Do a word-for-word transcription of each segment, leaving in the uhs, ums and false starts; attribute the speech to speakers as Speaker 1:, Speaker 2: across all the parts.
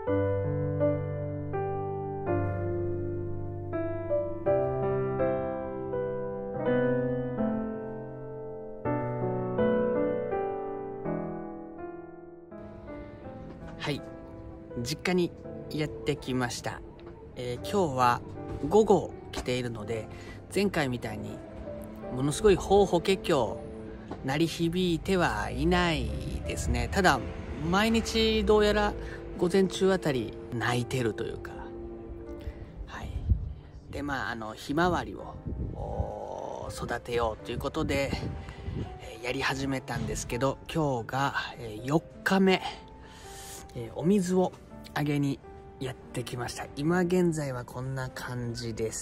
Speaker 1: はい、実家にやってきました。えー、今日は午後来ているので、前回みたいにものすごいホーホケキョ鳴り響いてはいないですね。ただ毎日どうやら午前中あたり鳴いてるというか、はい。でまああのひまわりを育てようということで、えー、やり始めたんですけど、今日が、えー、よっかめ。えー、お水をあげにやってきました。今現在はこんな感じです。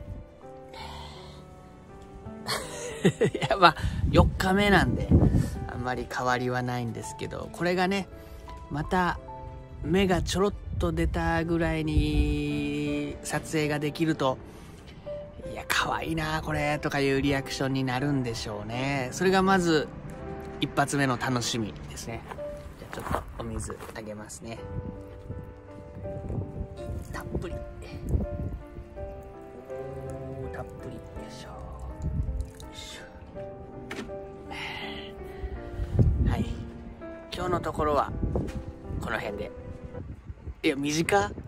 Speaker 1: いやまあよっかめなんであんまり変わりはないんですけど、これがねまた芽がちょろっと出たぐらいに撮影ができると、いや可愛いなこれとかいうリアクションになるんでしょうね。それがまず一発目の楽しみですね。ちょっとお水あげますね。たっぷりたっぷり。よいしょよいしょ。はい、今日のところはこの辺で。いや短っ